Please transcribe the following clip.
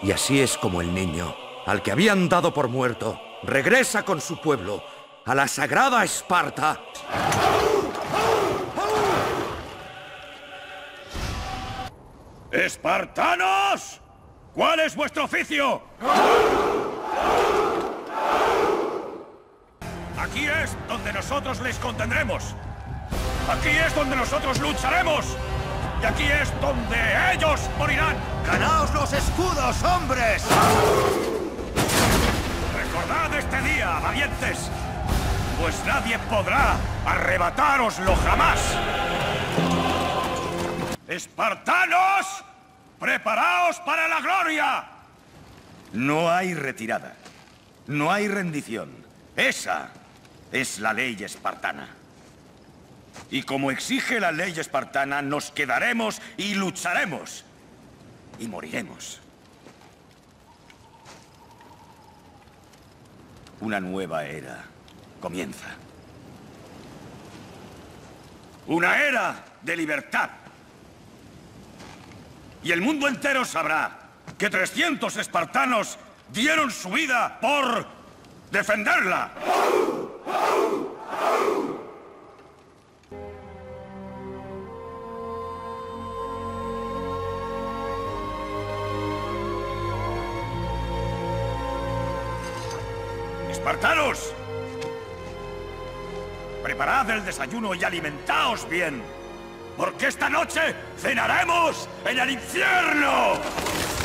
Y así es como el niño, al que habían dado por muerto, regresa con su pueblo a la sagrada Esparta. ¡Espartanos! ¿Cuál es vuestro oficio? Aquí es donde nosotros les contendremos. Aquí es donde nosotros lucharemos. Y aquí es donde ellos morirán. ¡Ganaos los escudos, hombres! Recordad este día, valientes, pues nadie podrá arrebatároslo jamás. ¡Espartanos! ¡Preparaos para la gloria! No hay retirada. No hay rendición. Esa es la ley espartana. Y como exige la ley espartana, nos quedaremos y lucharemos. Y moriremos. Una nueva era comienza. Una era de libertad. Y el mundo entero sabrá que 300 espartanos dieron su vida por defenderla. ¡Espartanos! Preparad el desayuno y alimentaos bien, porque esta noche cenaremos en el infierno.